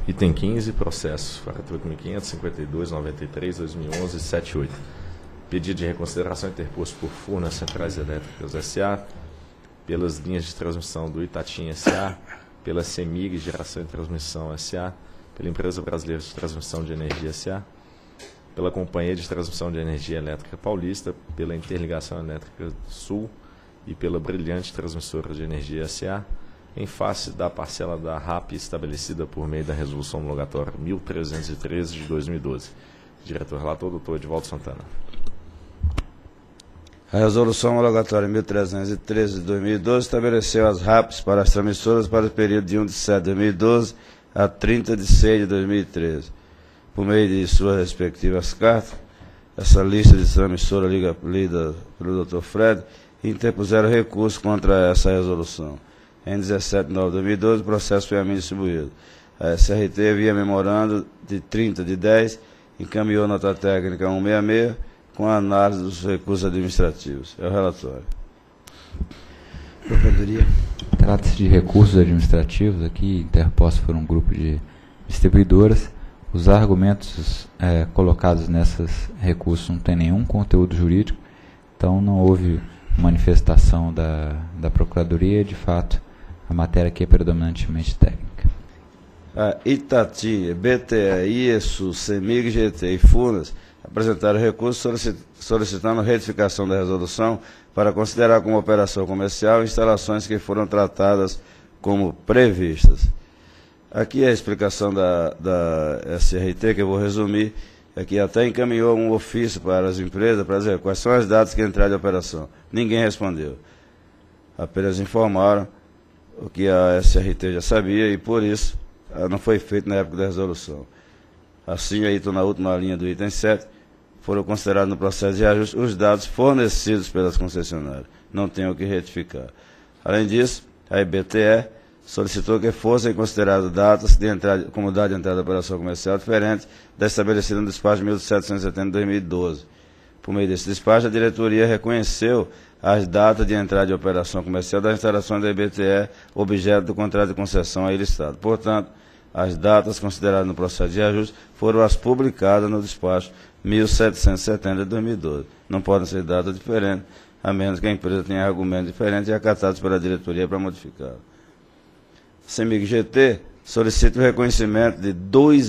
Item 15, processo 48.552, 93, 2011, 78. Pedido de reconsideração interposto por Furnas Centrais Elétricas S.A., pelas linhas de transmissão do Itatim S.A., pela CEMIG Geração e Transmissão S.A., pela Empresa Brasileira de Transmissão de Energia S.A., pela Companhia de Transmissão de Energia Elétrica Paulista, pela Interligação Elétrica Sul e pela Brilhante Transmissora de Energia S.A., em face da parcela da RAP estabelecida por meio da Resolução Homologatória 1313 de 2012. Diretor-relator, doutor Edivaldo Santana. A Resolução Homologatória 1313 de 2012 estabeleceu as RAPs para as transmissoras para o período de 1 de setembro de 2012 a 30 de 6 de 2013. Por meio de suas respectivas cartas, essa lista de transmissoras lida pelo Dr. Fred interpuseram recurso contra essa resolução. Em 17 de novembro de 2012, o processo foi a mim distribuído. A SRT, via memorando de 30 de 10, encaminhou nota técnica 166 com a análise dos recursos administrativos. É o relatório. Procuradoria. Trata-se de recursos administrativos aqui, interpostos por um grupo de distribuidoras. Os argumentos colocados nesses recursos não têm nenhum conteúdo jurídico, então não houve manifestação da Procuradoria. De fato, a matéria aqui é predominantemente técnica. A Itati, BTE, IESU, CEMIG, GT e Furnas apresentaram recurso solicitando retificação da resolução para considerar como operação comercial instalações que foram tratadas como previstas. Aqui a explicação da SRT, que eu vou resumir, é que até encaminhou um ofício para as empresas para dizer quais são as datas que entraram de operação. Ninguém respondeu. Apenas informaram o que a SRT já sabia e, por isso, não foi feito na época da resolução. Assim, aí estou na última linha do item 7, foram considerados no processo de ajuste os dados fornecidos pelas concessionárias. Não tem o que retificar. Além disso, a IBTE solicitou que fossem consideradas datas de entrada, como data de entrada da operação comercial diferentes da estabelecida no despacho 1770 de 2012. Por meio desse despacho, a diretoria reconheceu as datas de entrada de operação comercial das instalações da IBTE, objeto do contrato de concessão a ele Estado. Portanto, as datas consideradas no processo de ajuste foram as publicadas no despacho 1770 de 2012. Não podem ser datas diferentes, a menos que a empresa tenha argumentos diferentes e acatados pela diretoria para modificar. CEMIG GT solicita o reconhecimento de R$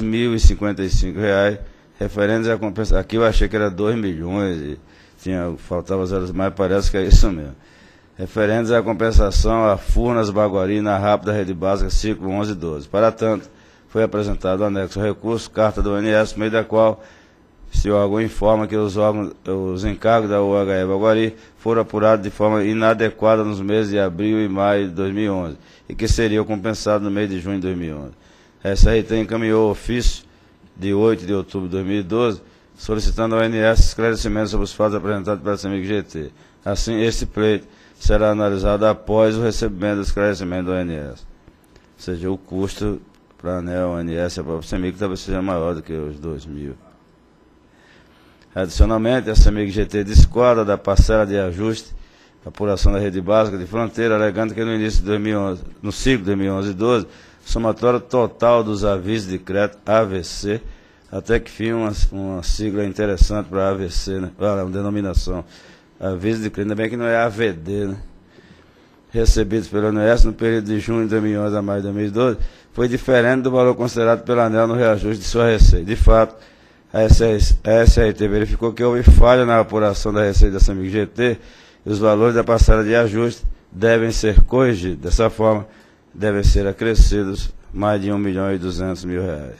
2.055 referentes à compensação. Aqui eu achei que era 2 milhões e faltava zeros mais, parece que é isso mesmo. Referentes à compensação a Furnas, Baguari, na RAP da Rede Básica, ciclo 11 e 12. Para tanto, foi apresentado o anexo ao recurso, carta do ONS, por meio da qual se órgão informa que os encargos da UHE Baguari foram apurados de forma inadequada nos meses de abril e maio de 2011 e que seriam compensados no mês de junho de 2011. A SRT encaminhou ofício de 8 de outubro de 2012 solicitando ao ONS esclarecimentos sobre os fatos apresentados pela CEMIG GT. Assim, este pleito será analisado após o recebimento do esclarecimento do ONS. Ou seja, o custo para a ONS e a própria CEMIG talvez seja maior do que os 2 mil. Adicionalmente, a CEMIG GT discorda da parcela de ajuste, apuração da rede básica de fronteira, alegando que no início de 2011, no ciclo de 2011-12, somatório total dos avisos de crédito AVC, até que fim uma sigla interessante para AVC, né? Uma denominação. Aviso de crédito, ainda bem que não é AVD, né? Recebidos pelo ONS no período de junho de 2011 a maio de 2012, foi diferente do valor considerado pela ANEEL no reajuste de sua receita. De fato, a SRT verificou que houve falha na apuração da receita da CEMIG GT e os valores da parcela de ajuste devem ser corrigidos. Dessa forma, devem ser acrescidos mais de R$ 1.200.000.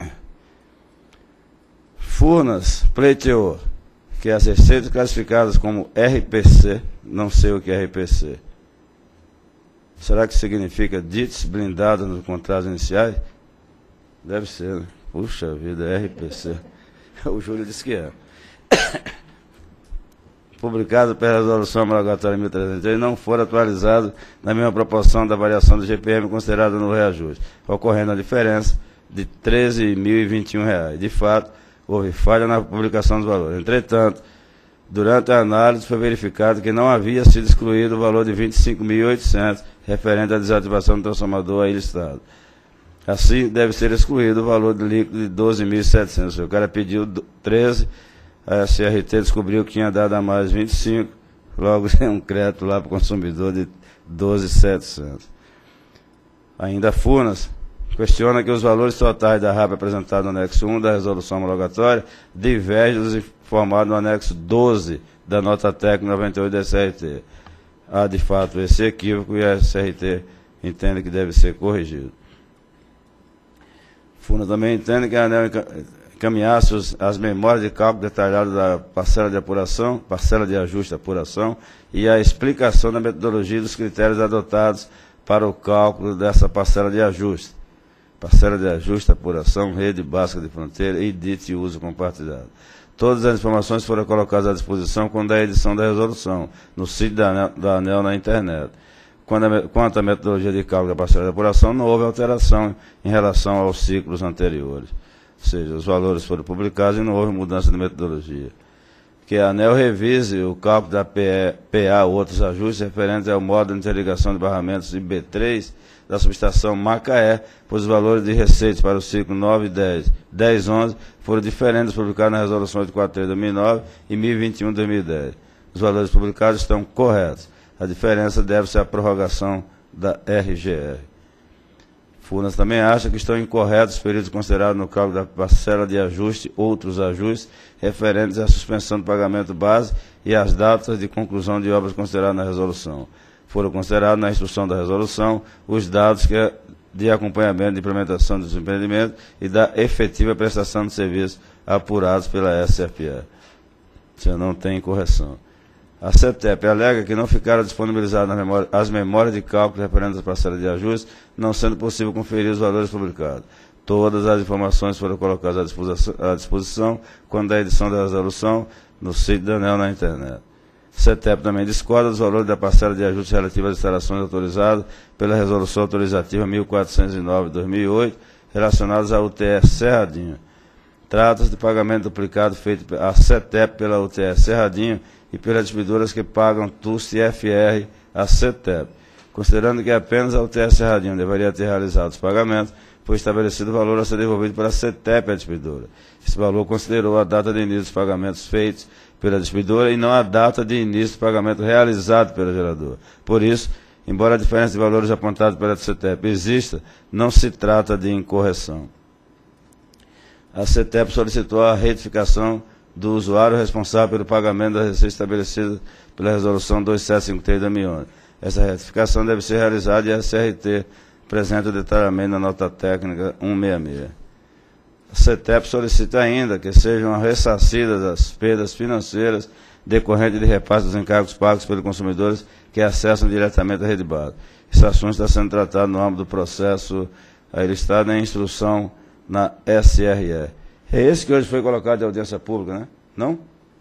Furnas pleiteou que as receitas classificadas como RPC, não sei o que é RPC, será que significa dites blindados nos contratos iniciais? Deve ser, né? Puxa vida, RPC. O Júlio disse que é. Publicado pela Resolução Homologatória 1303, não foram atualizados na mesma proporção da variação do GPM considerada no reajuste, ocorrendo a diferença de R$ 13.021. De fato, houve falha na publicação dos valores. Entretanto, durante a análise foi verificado que não havia sido excluído o valor de R$ 25.800 referente à desativação do transformador aí listado. Assim, deve ser excluído o valor do líquido de 12.700. O cara pediu 13, a CRT descobriu que tinha dado a mais 25, logo tem um crédito lá para o consumidor de 12.700. Ainda a Furnas questiona que os valores totais da RAP apresentados no anexo 1 da resolução homologatória divergem dos informados no anexo 12 da nota técnica 98 da SRT. Há, de fato, esse equívoco e a SRT entende que deve ser corrigido. Furnas também entende que a ANEEL encaminhasse as memórias de cálculo detalhadas da parcela de apuração, parcela de ajuste da apuração e a explicação da metodologia dos critérios adotados para o cálculo dessa parcela de ajuste. Parcela de ajuste, apuração, rede básica de fronteira e DIT e uso compartilhado. Todas as informações foram colocadas à disposição quando a edição da resolução, no sítio da ANEEL na internet. Quanto à metodologia de cálculo da parcela de apuração, não houve alteração em relação aos ciclos anteriores. Ou seja, os valores foram publicados e não houve mudança de metodologia. Que a ANEEL revise o cálculo da PA ou outros ajustes referentes ao modo de interligação de barramentos IB3 da subestação Macaé, pois os valores de receitas para o ciclo 9 e 10, 10 e 11 foram diferentes publicados na resolução 843 de 2009 e 1021 de 2010. Os valores publicados estão corretos. A diferença deve-se à prorrogação da RGR. Furnas também acha que estão incorretos os períodos considerados no cálculo da parcela de ajuste, outros ajustes, referentes à suspensão do pagamento base e às datas de conclusão de obras consideradas na resolução. Foram considerados na instrução da resolução os dados de acompanhamento de implementação dos empreendimentos e da efetiva prestação de serviços apurados pela SFPE. Você não tem correção. A CETEP alega que não ficaram disponibilizadas as memórias de cálculo referentes às parcelas de ajuste, não sendo possível conferir os valores publicados. Todas as informações foram colocadas à disposição quando a edição da resolução no sítio da ANEEL na internet. A CETEP também discorda dos valores da parcela de ajuste relativa às instalações autorizadas pela Resolução Autorizativa 1409 de 2008, relacionadas à UTE Cerradinho. Trata-se de pagamento duplicado feito à CETEP pela UTE Cerradinho e pelas distribuidoras que pagam TUST e FR à CETEP. Considerando que apenas a UTE Cerradinho deveria ter realizado os pagamentos, foi estabelecido o valor a ser devolvido para a CETEP à distribuidora. Esse valor considerou a data de início dos pagamentos feitos pela distribuidora e não a data de início do pagamento realizado pela geradora. Por isso, embora a diferença de valores apontados pela CETEP exista, não se trata de incorreção. A CETEP solicitou a retificação do usuário responsável pelo pagamento da receita estabelecida pela Resolução 2753 de 2011. Essa retificação deve ser realizada e a CRT apresenta o detalhamento na nota técnica 166. A CETEP solicita ainda que sejam ressarcidas as perdas financeiras decorrentes de repasse dos encargos pagos pelos consumidores que acessam diretamente a rede básica. Esse assunto está sendo tratado no âmbito do processo aí listado em instrução na SRE. É esse que hoje foi colocado de audiência pública, né? Não?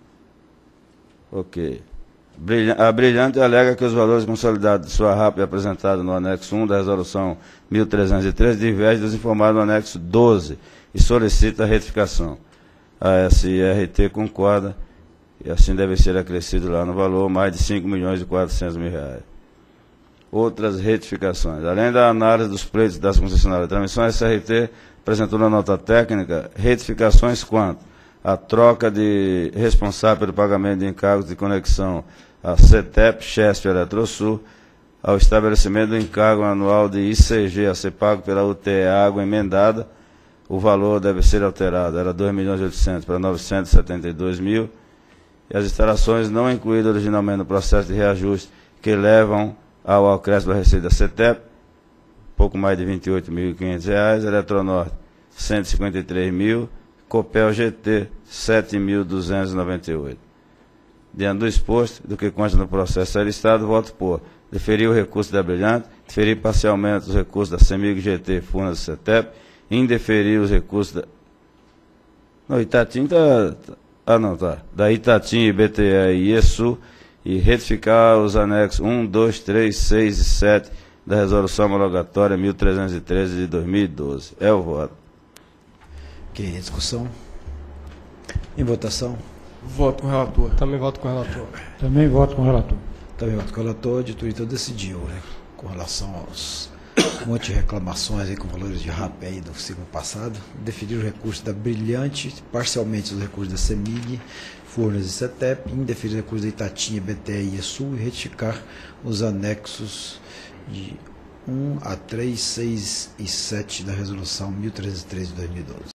Ok. A Brilhante alega que os valores consolidados de sua RAP apresentados no anexo 1 da resolução 1313 divergem dos informados no anexo 12 e solicita a retificação. A SRT concorda e assim deve ser acrescido lá no valor mais de R$5.400.000. Outras retificações. Além da análise dos pleitos das concessionárias de transmissão, a SRT apresentou na nota técnica retificações quanto à troca de responsável pelo pagamento de encargos de conexão à CETEP, Chesf e Eletrosul, ao estabelecimento do encargo anual de ICG a ser pago pela UTE Água emendada, o valor deve ser alterado, era 2.800.000 para 972.000, e as instalações não incluídas originalmente no processo de reajuste que levam ao acréscimo da receita da CETEP, pouco mais de R$28.500, Eletronorte, R$153.000, Copel GT, R$7.298. Diante do exposto, do que consta no processo listado, voto por deferir o recurso da Brilhante, deferir parcialmente os recursos da CEMIG GT, Furnas e CETEP, indeferir os recursos da... Não, Itatim tá... Ah, não, tá. Da Itatim, BTE e IESU, e retificar os anexos 1, 2, 3, 6 e 7 da Resolução Homologatória 1313 de 2012. É o voto. Ok, discussão. Em votação. Voto com o relator. Também voto com o relator. Também voto com o relator. Também voto com o relator. A diretoria então decidiu, né, com relação um monte de reclamações aí com valores de RAP aí do ciclo passado. Indeferir o recurso da Brilhante, parcialmente os recursos da CEMIG, Furnas e CETEP, indeferir o recurso da Itatinha, BTE e Sul e retificar os anexos de 1 a 3, 6 e 7 da resolução 1303 de 2012.